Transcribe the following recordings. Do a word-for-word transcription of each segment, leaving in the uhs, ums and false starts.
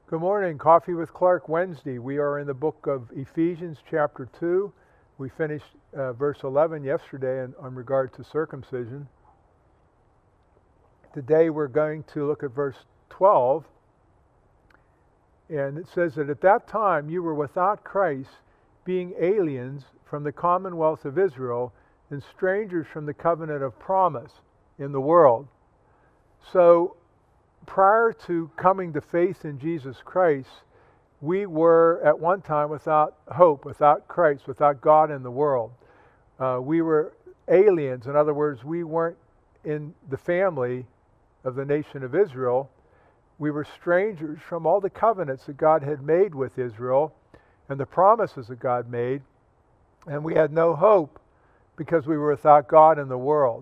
Good morning. Coffee with Clarke Wednesday. We are in the book of Ephesians chapter two. We finished uh, verse eleven yesterday in, in regard to circumcision. Today we're going to look at verse twelve. And it says that at that time you were without Christ, being aliens from the commonwealth of Israel and strangers from the covenant of promise in the world. So prior to coming to faith in Jesus Christ, we were at one time without hope, without Christ, without God in the world. Uh, we were aliens. In other words, we weren't in the family of the nation of Israel. We were strangers from all the covenants that God had made with Israel and the promises that God made. And we had no hope because we were without God in the world.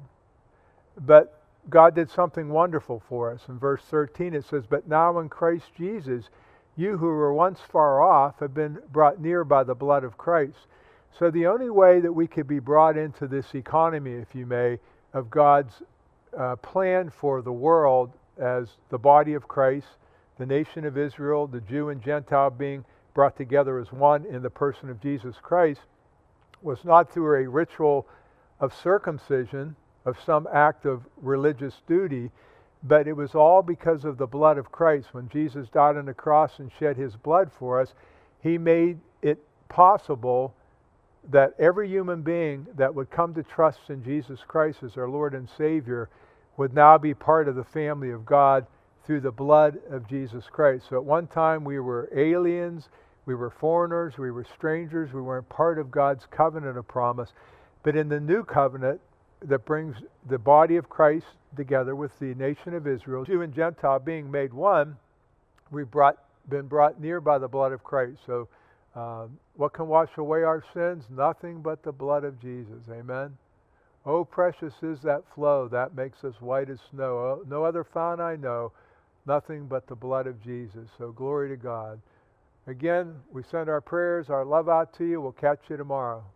But God did something wonderful for us. In verse thirteen it says, "But now in Christ Jesus, you who were once far off have been brought near by the blood of Christ." So the only way that we could be brought into this economy, if you may, of God's uh, plan for the world as the body of Christ, the nation of Israel, the Jew and Gentile being brought together as one in the person of Jesus Christ, was not through a ritual of circumcision, of some act of religious duty, but it was all because of the blood of Christ. When Jesus died on the cross and shed his blood for us, he made it possible that every human being that would come to trust in Jesus Christ as our Lord and Savior would now be part of the family of God through the blood of Jesus Christ. So at one time we were aliens, we were foreigners, we were strangers, we weren't part of God's covenant of promise. But in the new covenant that brings the body of Christ together with the nation of Israel, Jew and Gentile being made one, we've brought, been brought near by the blood of Christ. So um, what can wash away our sins? Nothing but the blood of Jesus. Amen. Oh, precious is that flow that makes us white as snow. Oh, no other fount I know, nothing but the blood of Jesus. So glory to God. Again, we send our prayers, our love out to you. We'll catch you tomorrow.